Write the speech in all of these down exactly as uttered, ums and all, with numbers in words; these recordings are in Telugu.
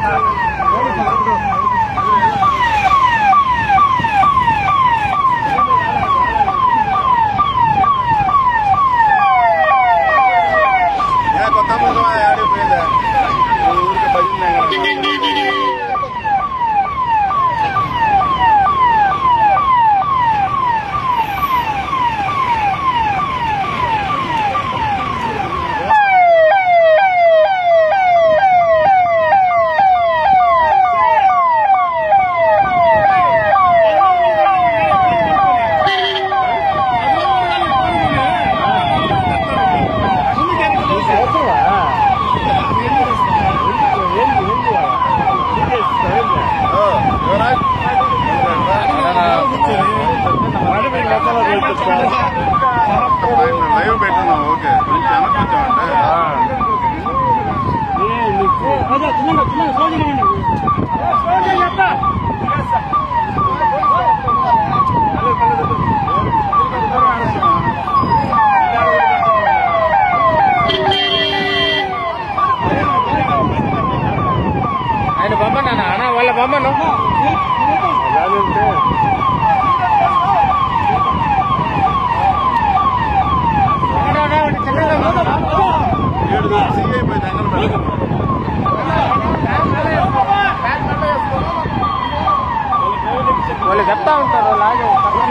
ఆయన పంపన్నా అన్న వాళ్ళ పంపను వాళ్ళు చెప్తా ఉంటారు లాగే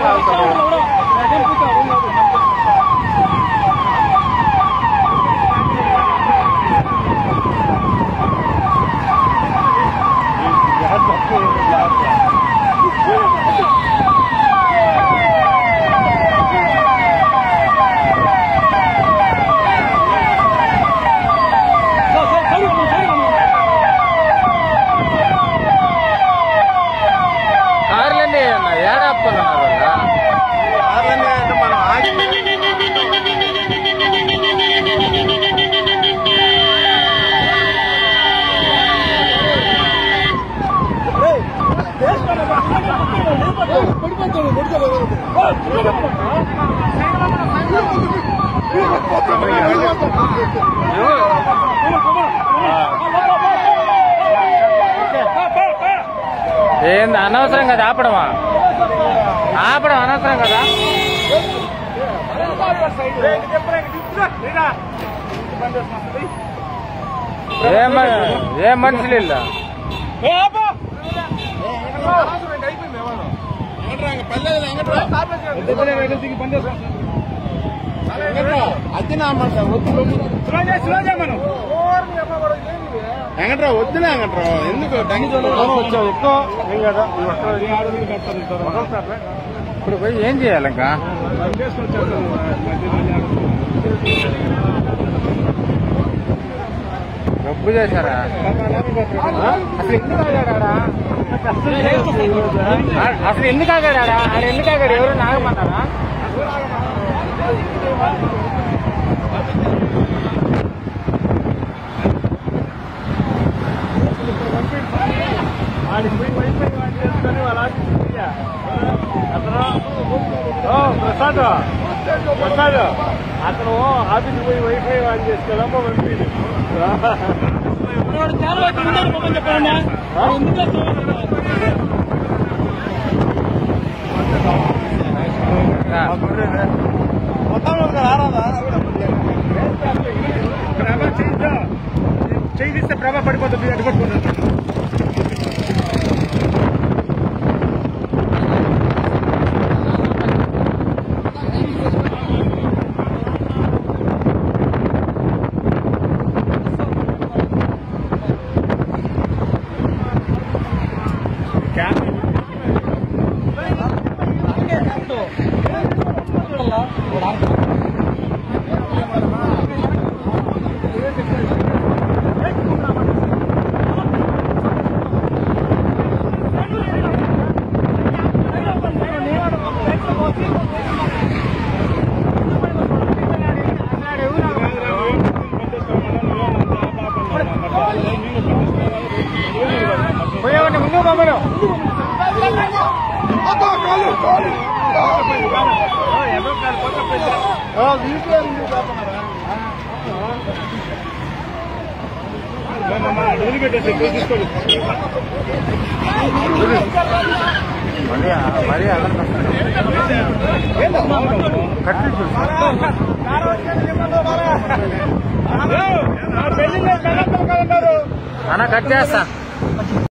ఏంది అనవసరం కదా ఆపడమా ఆపడం అనవసరం కదా ఏం మనుషులు ఇల్లా వెంకట్రా వద్దులే వెంకట్రా ఎందుకు ఇప్పుడు పోయి ఏం చేయాలి ఇంకా డబ్బు చేశారా అసలు ఎందుకు ఆగాడా అసలు ఎందుకు ఆగాడా ఆయన ఎందుకు ఆగాడు ఎవరు నాగమన్నారా ప్రసాద్ ప్రసాద్ అతను ఆఫీస్ పోయి వైఫై ఆన్ చేసుకోవాలమ్మా పంపింది ప్రభా చేయి తీస్తే ప్రభా పడిపోతుంది అటు పట్టుకుంటాను వదిలిపెట్టేసి తీసుకోండి. మరి అన్న కట్ చేస్తా.